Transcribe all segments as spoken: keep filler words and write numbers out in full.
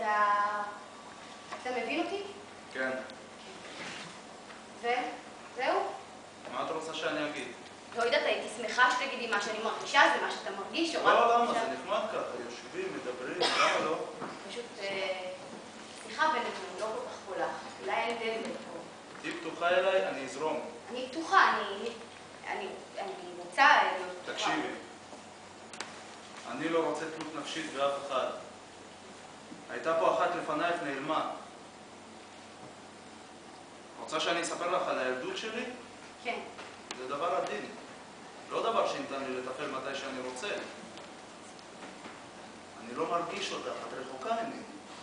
אתה... אתה מבין אותי? כן. ו? זהו? מה את רוצה שאני אגיד? לא יודעת, הייתי שמחה שתגידי מה שאני מרגישה, זה מה שאתה מרגיש, או לא, למה? זה נחמד ככה, יושבים, מדברים, למה לא? פשוט שיחה בינינו, לא כל כך קולה. אולי אין דלת פה. תהי פתוחה אליי, אני אזרום. אני פתוחה, אני רוצה להיות פתוחה. תקשיבי, אני לא רוצה תלות נפשית באף אחד. הייתה פה אחת לפנייך נעלמה. רוצה שאני אספר לך על הילדות שלי? כן. זה דבר עדין. לא דבר שניתן לי לטפל מתי שאני רוצה. אני לא מרגיש אותך, את רחוקה ממני.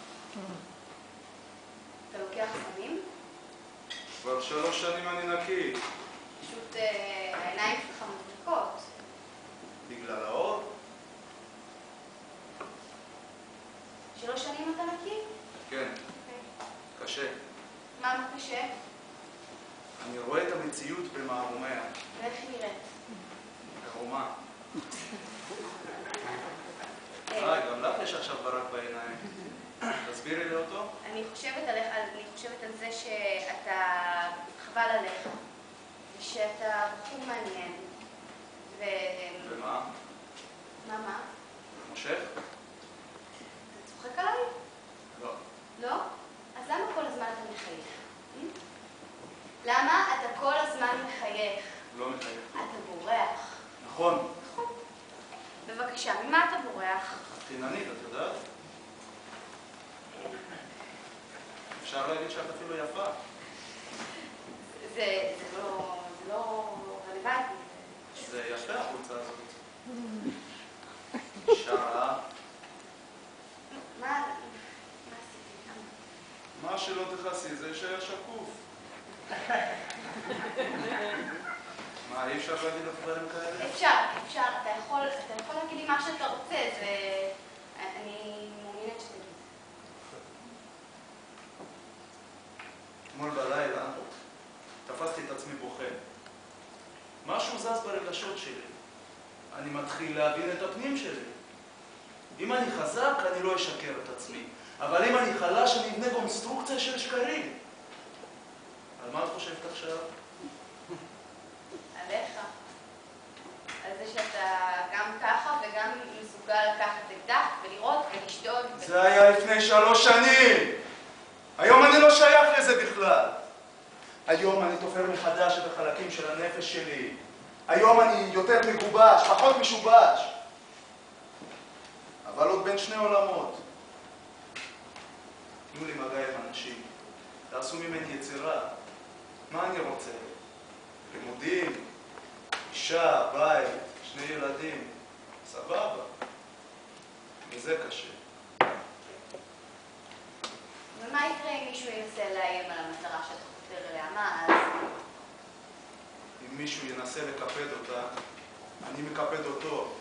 אתה לוקח סמים? כבר שלוש שנים אני נקי. פשוט העיניים שלך מדליקות. בגלל האור? שלוש שנים אתה נקי? כן. קשה. מה מה קשה? אני רואה את המציאות במערומיה. ואיך היא נראית? ערומה. אה, גם לך יש עכשיו ברק בעיניים. תסבירי לי אותו? אני חושבת עליך, אני חושבת על זה שאתה חבל עליך, ושאתה בחור מעניין, ו... ומה? מה, מה? מושך? אתה צוחק עליי? לא. לא? אז למה כל הזמן אתה מחייך? למה אתה כל הזמן מחייך? לא מחייך. אתה בורח. נכון. נכון. בבקשה, ממה אתה בורח? חיננית, את יודעת? אפשר להגיד שאת אפילו יפה. זה לא רלוונטי. זה יפה החולצה הזאת. אישה. מה? מה שלא תכסי זה שהיה שקוף. מה, אי אפשר להגיד לך דברים כאלה? אפשר, אפשר. אתה יכול להגיד לי מה שאתה רוצה, זה... אני מעוניינת שתגיד. אתמול בלילה תפסתי את עצמי בוכה. משהו זז ברגשות שלי. אני מתחיל להבין את הפנים שלי. אם אני חזק, אני לא אשקר את עצמי. אבל אם אני חלש, אני אבנה קונסטרוקציה של שקרים. על מה את חושבת עכשיו? עליך. על זה שאתה גם ככה וגם מסוגל לקחת אקדח ולראות ולשדוד. זה היה לפני שלוש שנים. היום אני לא שייך לזה בכלל. היום אני תופר מחדש את החלקים של הנפש שלי. היום אני יותר מגובש, פחות משובש. אבל עוד בין שני עולמות. תנו לי מגע עם אנשים. תעשו ממני יצירה. מה אני רוצה? לימודים, אישה, בית, שני ילדים. סבבה. וזה קשה. ומה יקרה אם מישהו ינסה לאיים על המטרה שאתה חותר אליה? מה אז? אם מישהו ינסה לקפד אותה, אני מקפד אותו.